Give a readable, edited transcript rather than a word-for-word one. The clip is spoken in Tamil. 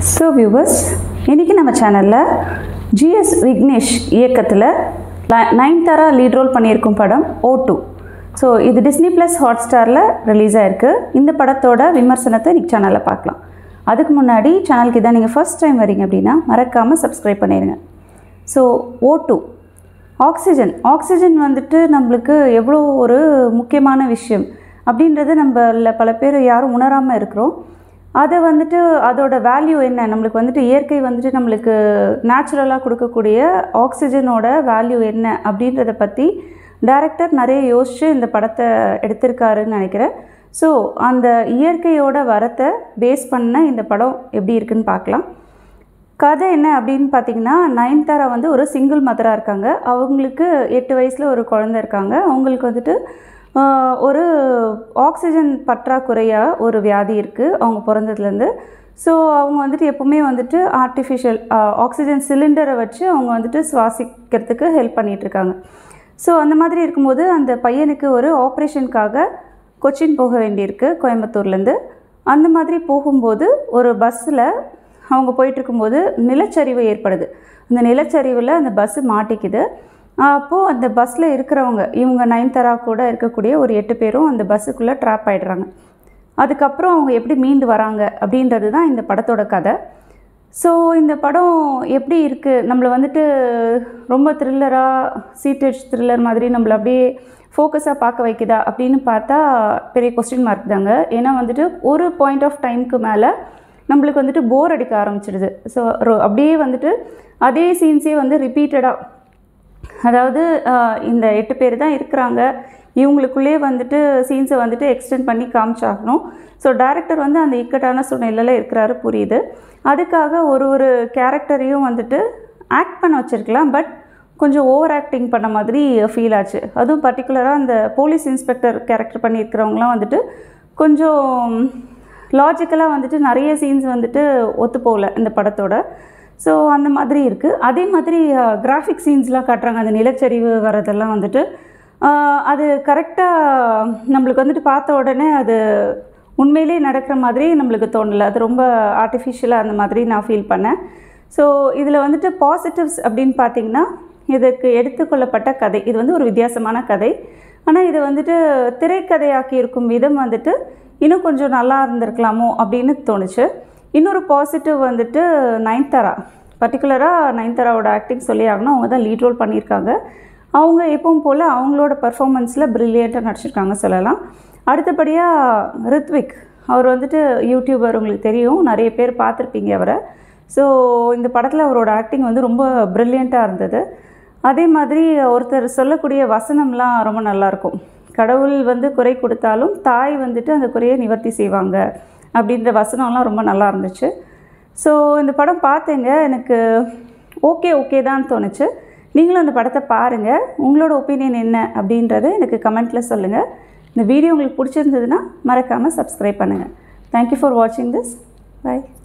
So viewers, இன்னைக்கு நம்ம சேனல்ல GS விக்னேஷ் இயக்கத்துல நயன்தாரா லீட் ரோல் பண்ணியிருக்கும் படம் O2. ஸோ இது டிஸ்னி ப்ளஸ் ஹாட்ஸ்டாரில் ரிலீஸ் ஆகிருக்கு. இந்த படத்தோட விமர்சனத்தை இன்னைக்கு சேனலில் பார்க்கலாம். அதுக்கு முன்னாடி சேனலுக்கு இதான் நீங்கள் ஃபர்ஸ்ட் டைம் வரீங்க அப்படின்னா மறக்காமல் சப்ஸ்கிரைப் பண்ணிடுங்க. ஸோ O2 ஆக்சிஜன் வந்துட்டு நம்மளுக்கு எவ்வளோ ஒரு முக்கியமான விஷயம் அப்படின்றது நம்மள பல பேர் யாரும் உணராமல் இருக்கிறோம். அதை வந்துட்டு அதோட வேல்யூ என்ன, நம்மளுக்கு வந்துட்டு இயற்கை வந்துட்டு நம்மளுக்கு நேச்சுரலாக கொடுக்கக்கூடிய ஆக்சிஜனோட வேல்யூ என்ன அப்படின்றத பற்றி டைரக்டர் நிறைய யோசித்து இந்த படத்தை எடுத்திருக்காருன்னு நினைக்கிறேன். ஸோ அந்த இயற்கையோட வரத்தை பேஸ் பண்ண இந்த படம் எப்படி இருக்குன்னு பார்க்கலாம். கதை என்ன அப்படின்னு பார்த்தீங்கன்னா, நயன்தாரா வந்து ஒரு சிங்கிள் மதராக இருக்காங்க. அவங்களுக்கு 8 வயசில் ஒரு குழந்தை இருக்காங்க. அவங்களுக்கு வந்துட்டு ஒரு ஆக்சிஜன் பற்றாக்குறையாக ஒரு வியாதி இருக்குது அவங்க பிறந்ததுலேருந்து. ஸோ அவங்க வந்துட்டு எப்போவுமே வந்துட்டு ஆர்டிஃபிஷியல் ஆக்சிஜன் சிலிண்டரை வச்சு அவங்க வந்துட்டு சுவாசிக்கிறதுக்கு ஹெல்ப் பண்ணிகிட்ருக்காங்க. ஸோ அந்த மாதிரி இருக்கும்போது அந்த பையனுக்கு ஒரு ஆப்ரேஷனுக்காக கொச்சின் போக வேண்டியிருக்கு கோயம்புத்தூர்லேருந்து. அந்த மாதிரி போகும்போது ஒரு பஸ்ஸில் அவங்க போயிட்டுருக்கும்போது நிலச்சரிவு ஏற்படுது. அந்த நிலச்சரிவில் அந்த பஸ்ஸு மாட்டிக்குது. அப்போது அந்த பஸ்ஸில் இருக்கிறவங்க இவங்க நயன்தாரா கூட இருக்கக்கூடிய ஒரு 8 பேரும் அந்த பஸ்ஸுக்குள்ளே ட்ராப் ஆகிடுறாங்க. அதுக்கப்புறம் அவங்க எப்படி மீண்டு வராங்க அப்படின்றது தான் இந்த படத்தோட கதை. ஸோ இந்த படம் எப்படி இருக்குது, நம்மளை வந்துட்டு ரொம்ப த்ரில்லராக சீட்டேஜ் த்ரில்லர் மாதிரி நம்மளை அப்படியே ஃபோக்கஸாக பார்க்க வைக்குதா அப்படின்னு பார்த்தா பெரிய கொஸ்டின் மார்க் தாங்க. ஏன்னா வந்துட்டு ஒரு பாயிண்ட் ஆஃப் டைமுக்கு மேலே நம்மளுக்கு வந்துட்டு போர் அடிக்க ஆரம்பிச்சிடுது. ஸோ அப்படியே வந்துட்டு அதே சீன்ஸே வந்து ரிப்பீட்டடாக, அதாவது இந்த 8 பேர் தான் இருக்கிறாங்க, இவங்களுக்குள்ளே வந்துட்டு சீன்ஸை வந்துட்டு எக்ஸ்டெண்ட் பண்ணி காமிச்சாகணும். ஸோ டைரக்டர் வந்து அந்த இக்கட்டான சூழ்நிலையில் இருக்கிறாரு, புரியுது. அதுக்காக ஒரு கேரக்டரையும் வந்துட்டு ஆக்ட் பண்ண வச்சுருக்கலாம், பட் கொஞ்சம் ஓவர் ஆக்டிங் பண்ண மாதிரி ஃபீல் ஆச்சு. அதுவும் பர்டிகுலராக அந்த போலீஸ் இன்ஸ்பெக்டர் கேரக்டர் பண்ணியிருக்கிறவங்களாம் வந்துட்டு கொஞ்சம் லாஜிக்கலாக வந்துட்டு நிறைய சீன்ஸ் வந்துட்டு ஒத்து போகல இந்த படத்தோட. ஸோ அந்த மாதிரி இருக்குது. அதே மாதிரி கிராஃபிக் சீன்ஸ்லாம் காட்டுறாங்க. அந்த நிலச்சரிவு வரதெல்லாம் வந்துட்டு அது கரெக்டாக நம்மளுக்கு வந்துட்டு பார்த்த உடனே அது உண்மையிலே நடக்கிற மாதிரி நம்மளுக்கு தோணலை. அது ரொம்ப ஆர்டிஃபிஷியலாக அந்த மாதிரி நான் ஃபீல் பண்ணேன். ஸோ இதில் வந்துட்டு பாசிட்டிவ்ஸ் அப்படின்னு பார்த்திங்கன்னா, இதுக்கு எடுத்துக்கொள்ளப்பட்ட கதை இது வந்து ஒரு வித்தியாசமான கதை. ஆனால் இது வந்துட்டு திரைக்கதையாக்கி இருக்கும் விதம் வந்துட்டு இன்னும் கொஞ்சம் நல்லா இருந்திருக்கலாமோ அப்படின்னு தோணுச்சு. இன்னொரு பாசிட்டிவ் வந்துட்டு நயன்தாரா, பர்டிகுலராக நயன்தாராவோட ஆக்டிங் சொல்லி ஆகணும். அவங்க தான் லீட் ரோல் பண்ணியிருக்காங்க. அவங்க எப்பவும் போல் அவங்களோட பர்ஃபார்மன்ஸில் ப்ரில்லியண்ட்டாக நடிச்சிருக்காங்க சொல்லலாம். அடுத்தபடியாக ரித்விக், அவர் வந்துட்டு யூடியூபர், உங்களுக்கு தெரியும், நிறைய பேர் பார்த்துருப்பீங்க அவரை. ஸோ இந்த படத்தில் அவரோட ஆக்டிங் வந்து ரொம்ப ப்ரில்லியண்ட்டாக இருந்தது. அதே மாதிரி ஒருத்தர் சொல்லக்கூடிய வசனம்லாம் ரொம்ப நல்லாயிருக்கும். கடவுள் வந்து குறை கொடுத்தாலும் தாய் வந்துட்டு அந்த குறையை நிவர்த்தி செய்வாங்க அப்படின்ற வசனம்லாம் ரொம்ப நல்லா இருந்துச்சு. ஸோ இந்த படம் பார்த்தேங்க, எனக்கு ஓகே தான் தோணுச்சு. நீங்களும் அந்த படத்தை பாருங்கள். உங்களோட ஒப்பீனியன் என்ன அப்படின்றத எனக்கு கமெண்ட்டில் சொல்லுங்கள். இந்த வீடியோ உங்களுக்கு பிடிச்சிருந்ததுன்னா மறக்காமல் சப்ஸ்கிரைப் பண்ணுங்கள். தேங்க்யூ ஃபார் வாட்சிங் திஸ். பை.